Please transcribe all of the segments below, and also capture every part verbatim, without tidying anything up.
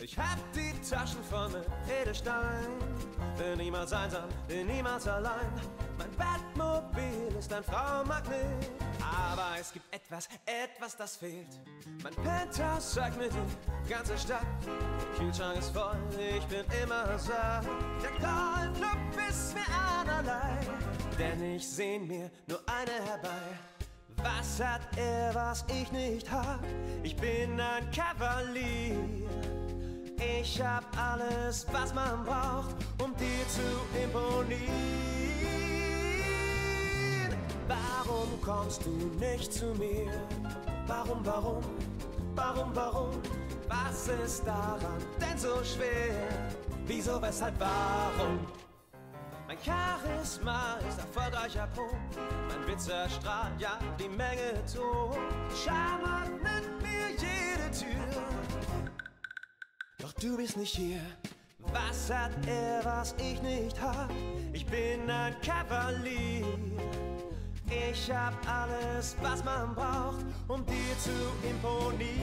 Ich hab die Taschen voll mit Edelstein, bin niemals einsam, bin niemals allein. Mein Batmobil ist ein Frauenmagnet, aber es gibt etwas, etwas, das fehlt. Mein Penthouse sagt mir die ganze Stadt, der Kühlschrank ist voll, ich bin immer satt. Der Golfclub ist mir einerlei, denn ich sehn mir nur eine herbei. Was hat er, was ich nicht hab? Ich bin ein Kavalier. Ich hab alles, was man braucht, um dir zu imponieren. Warum kommst du nicht zu mir? Warum, warum, warum, warum? Was ist daran denn so schwer? Wieso, weshalb, warum? Mein Charisma ist erfolgreicher Pro, mein Witz erstrahlt ja die Menge tot. Charme öffnet mir jede Tür, doch du bist nicht hier. Was hat er, was ich nicht hab? Ich bin ein Kavalier. Ich hab alles, was man braucht, um dir zu imponieren.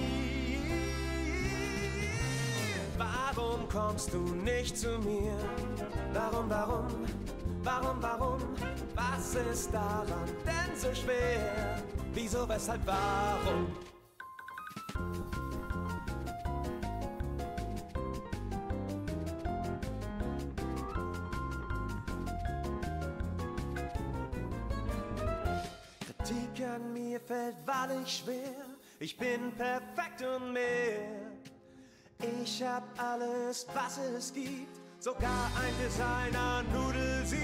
Warum kommst du nicht zu mir? Warum, warum, warum, warum? Was ist daran denn so schwer? Wieso, weshalb, warum? Kritik an mir fällt wahrlich schwer. Ich bin perfekt und mehr. Ich hab alles, was es gibt, sogar ein Designer-Nudelsieb.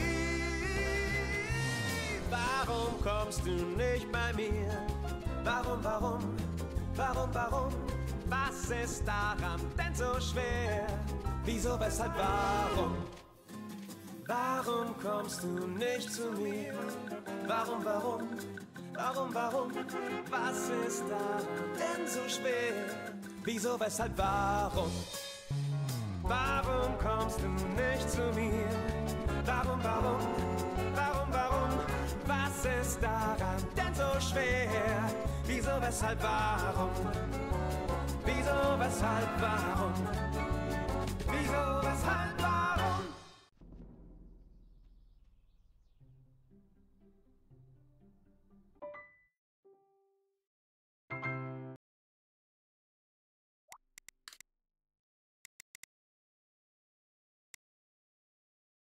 Warum kommst du nicht bei mir? Warum, warum, warum, warum? Was ist daran denn so schwer? Wieso, weshalb, warum? Warum kommst du nicht zu mir? Warum, warum, warum, warum? Was ist daran denn so schwer? Wieso, weshalb, warum? Warum kommst du nicht zu mir? Warum, warum, warum, warum? Was ist daran denn so schwer? Wieso, weshalb, warum? Wieso, weshalb, warum? Wieso,